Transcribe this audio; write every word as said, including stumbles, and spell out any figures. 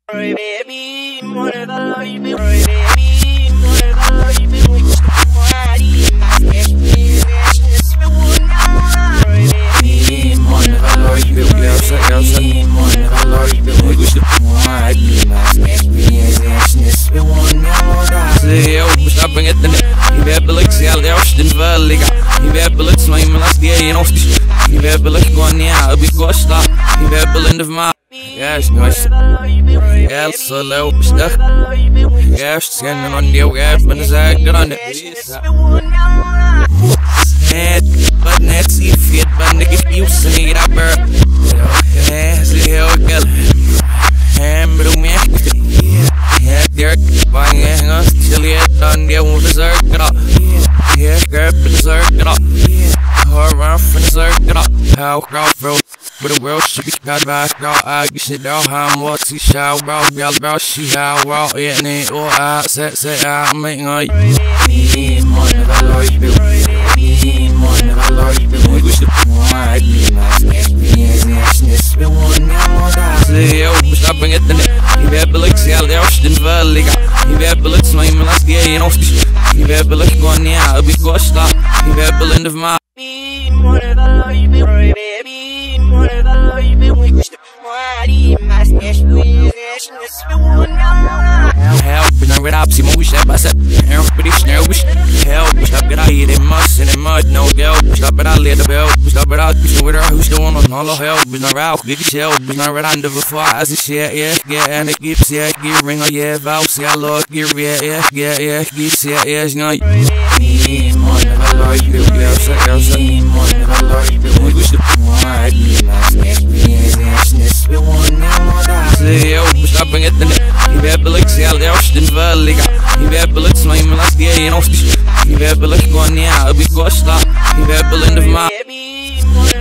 baby, more baby, baby, more baby, we just party, my baby, just for one hour, baby, more baby, baby, more baby, we just party, my baby, just for one hour. Say yo, stop bring it in. You better look, see how they're in valley. You better look, so I'm last year, you know. You better look, go on now, we go stop. You better look in the mouth. Yes, nice. Yes, so low, stuck. Yes, scanning on you, yes, but it's a good on it. Head, but that's if it, but nigga, you say it up, bro. Yes, the hell, girl. Hammer to me. Yeah, Derek, buying us, chilly it, done, yeah, we'll deserve it all. Yeah, grab the deserve it all. Hard round for deserve it all. How crowd, bro. But the world should be got back, bro. I get shit down, how I'm what's he shout, bro. Y'all, bro, she how, bro. Yeah, and it all out, set, set out, making all you. Baby, more never you, baby, more never you, we wish the more be my baby, yes, we want now. Say yo, stop bring it in. You better look, see how they're in valley. You better look, so I'm last year, you know. You better look, go on now, we go stop. You better look in the mouth. Baby, more baby, baby, more baby, we wish the party, my baby, yes, we want now. Help, but not red up, see my wish that I said. Everybody snare wish. Help, stop it, I eat it, must in the mud, no help. Stop it, I let the bell, stop it out, push with her, who's doing on all the help, but not out, big shell, but not red under before I see shit, yeah, yeah, and it gives, yeah, give ring, yeah, vow, see, I love, give, yeah, yeah, yeah, yeah, gives, yeah, yeah, you know. Baby, more never you, baby, more never you, we wish the party, my baby, yes, we want now. Say yo, stop bring it in. You better look, see how they're in valley. You better look, so I'm last year, you know. You better look, go on now, we go stop. You better look in the mouth.